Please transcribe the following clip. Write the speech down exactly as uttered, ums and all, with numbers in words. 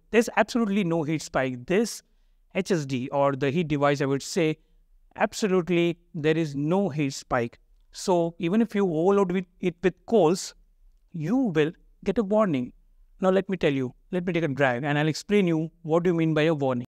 there's absolutely no heat spike. This H S D or the heat device, I would say, absolutely there is no heat spike. So even if you overload with it with coals, you will get a warning. Now let me tell you, let me take a drag and I'll explain you what do you mean by a warning.